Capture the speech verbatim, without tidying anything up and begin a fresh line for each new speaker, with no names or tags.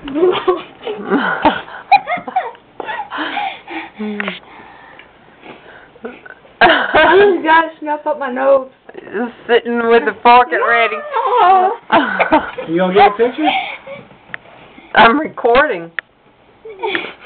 I just gotta snuff up my nose.
Sitting with the fork and ready.
You gonna get a picture?
I'm recording.